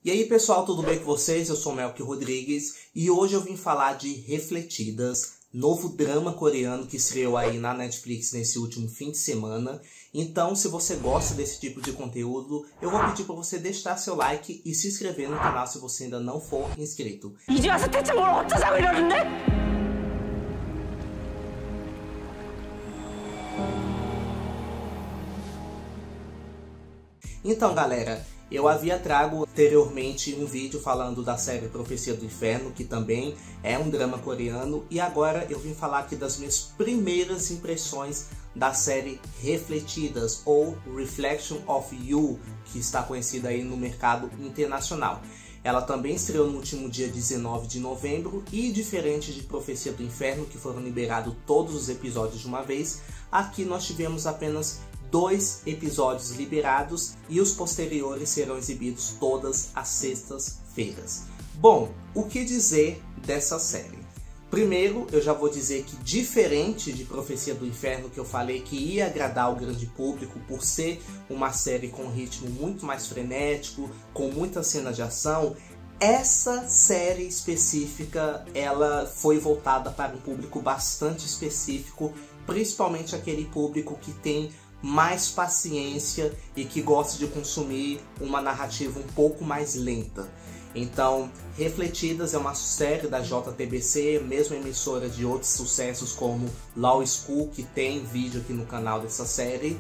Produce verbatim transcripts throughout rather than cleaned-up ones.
E aí pessoal, tudo bem com vocês? Eu sou o Melk Rodrigues e hoje eu vim falar de Refletidas, novo drama coreano que estreou aí na Netflix nesse último fim de semana. Então, se você gosta desse tipo de conteúdo, eu vou pedir para você deixar seu like e se inscrever no canal se você ainda não for inscrito. Então galera, eu havia trago anteriormente um vídeo falando da série Profecia do Inferno, que também é um drama coreano, e agora eu vim falar aqui das minhas primeiras impressões da série Refletidas, ou Reflection of You, que está conhecida aí no mercado internacional. Ela também estreou no último dia dezenove de novembro, e diferente de Profecia do Inferno, que foram liberados todos os episódios de uma vez, aqui nós tivemos apenas dois episódios liberados e os posteriores serão exibidos todas as sextas-feiras. Bom, o que dizer dessa série? Primeiro, eu já vou dizer que diferente de Profecia do Inferno, que eu falei que ia agradar o grande público por ser uma série com um ritmo muito mais frenético, com muita cena de ação, essa série específica ela foi voltada para um público bastante específico, principalmente aquele público que tem mais paciência e que gosta de consumir uma narrativa um pouco mais lenta. Então, Refletidas é uma série da J T B C, mesma emissora de outros sucessos como Law School, que tem vídeo aqui no canal dessa série,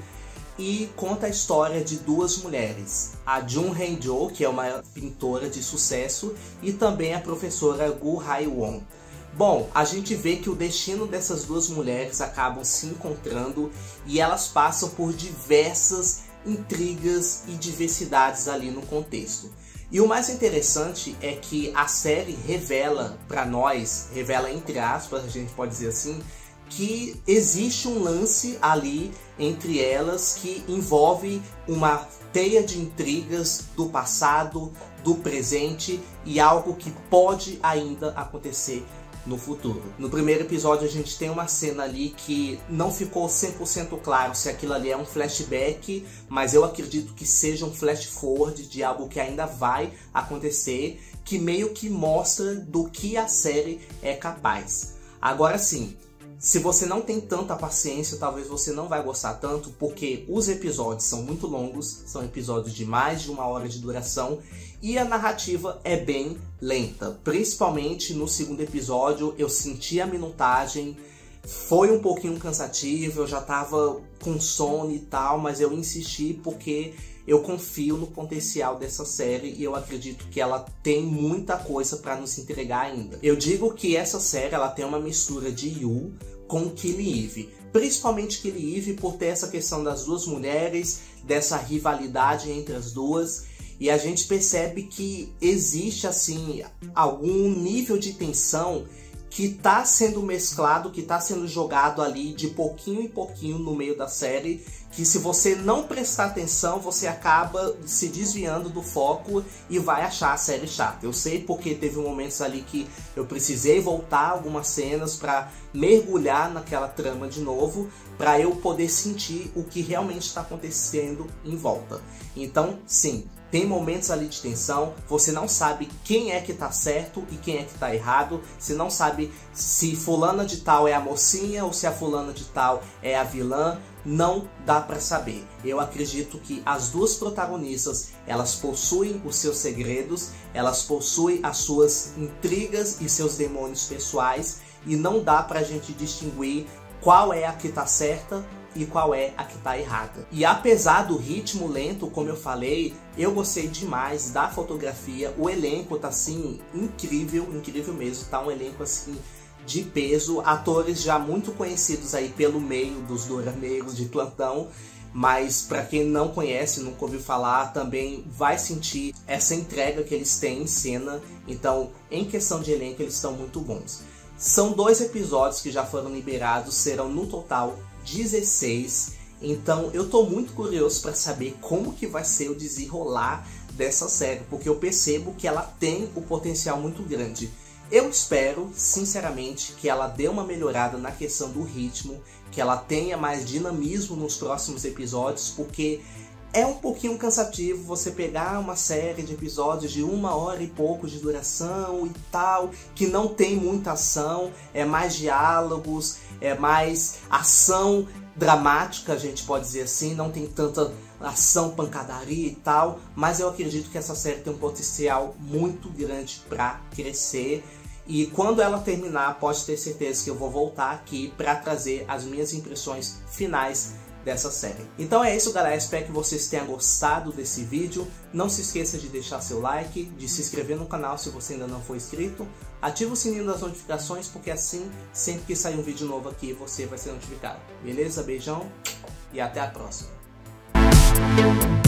e conta a história de duas mulheres, a Jun Hae-jo, que é uma pintora de sucesso, e também a professora Gu Hae-won. Bom, a gente vê que o destino dessas duas mulheres acabam se encontrando e elas passam por diversas intrigas e diversidades ali no contexto. E o mais interessante é que a série revela para nós, revela entre aspas, a gente pode dizer assim, que existe um lance ali entre elas que envolve uma teia de intrigas do passado, do presente e algo que pode ainda acontecer no futuro. No primeiro episódio a gente tem uma cena ali que não ficou cem por cento claro se aquilo ali é um flashback, mas eu acredito que seja um flash forward de algo que ainda vai acontecer, que meio que mostra do que a série é capaz. Agora sim, se você não tem tanta paciência, talvez você não vai gostar tanto, porque os episódios são muito longos, são episódios de mais de uma hora de duração, e a narrativa é bem lenta. Principalmente no segundo episódio, eu senti a minutagem, foi um pouquinho cansativo, eu já tava com sono e tal, mas eu insisti porque eu confio no potencial dessa série e eu acredito que ela tem muita coisa para nos entregar ainda. Eu digo que essa série ela tem uma mistura de You com Killing Eve, principalmente Killing Eve por ter essa questão das duas mulheres, dessa rivalidade entre as duas, e a gente percebe que existe assim algum nível de tensão que está sendo mesclado, que está sendo jogado ali de pouquinho em pouquinho no meio da série, que se você não prestar atenção, você acaba se desviando do foco e vai achar a série chata. Eu sei porque teve momentos ali que eu precisei voltar algumas cenas para mergulhar naquela trama de novo, para eu poder sentir o que realmente está acontecendo em volta. Então, sim, tem momentos ali de tensão, você não sabe quem é que tá certo e quem é que tá errado, você não sabe se fulana de tal é a mocinha ou se a fulana de tal é a vilã, não dá pra saber. Eu acredito que as duas protagonistas, elas possuem os seus segredos, elas possuem as suas intrigas e seus demônios pessoais, e não dá pra gente distinguir qual é a que tá certa e qual é a que tá errada. E apesar do ritmo lento, como eu falei, eu gostei demais da fotografia, o elenco tá assim incrível, incrível mesmo, tá um elenco assim de peso, atores já muito conhecidos aí pelo meio dos dorameiros de plantão, mas para quem não conhece, nunca ouviu falar, também vai sentir essa entrega que eles têm em cena. Então, em questão de elenco, eles estão muito bons. São dois episódios que já foram liberados, serão no total dezesseis, então eu tô muito curioso para saber como que vai ser o desenrolar dessa série, porque eu percebo que ela tem um potencial muito grande. Eu espero, sinceramente, que ela dê uma melhorada na questão do ritmo, que ela tenha mais dinamismo nos próximos episódios, porque é um pouquinho cansativo você pegar uma série de episódios de uma hora e pouco de duração e tal, que não tem muita ação, é mais diálogos, é mais ação dramática, a gente pode dizer assim, não tem tanta ação, pancadaria e tal, mas eu acredito que essa série tem um potencial muito grande para crescer. E quando ela terminar, pode ter certeza que eu vou voltar aqui para trazer as minhas impressões finais dessa série. Então é isso, galera, espero que vocês tenham gostado desse vídeo. Não se esqueça de deixar seu like, de se inscrever no canal se você ainda não for inscrito. Ativa o sininho das notificações, porque assim, sempre que sair um vídeo novo aqui, você vai ser notificado. Beleza? Beijão e até a próxima.